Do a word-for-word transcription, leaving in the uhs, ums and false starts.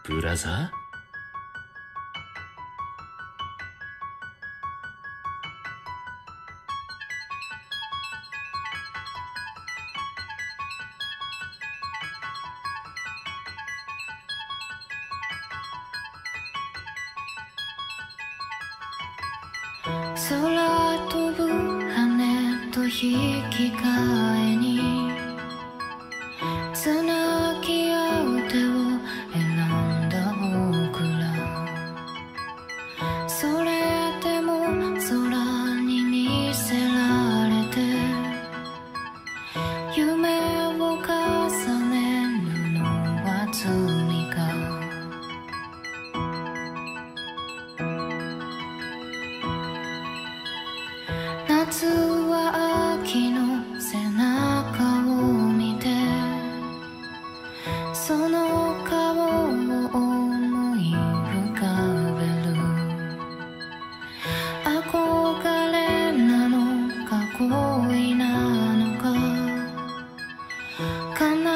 ブラザー。 空飛ぶ羽と引き換えにつなぎ合う手を選んだ僕ら、それでも空に見せられて夢を重ねるのは罪か。夏は秋の背中を見てその顔を思い浮かべる。憧れなのか恋なのか悲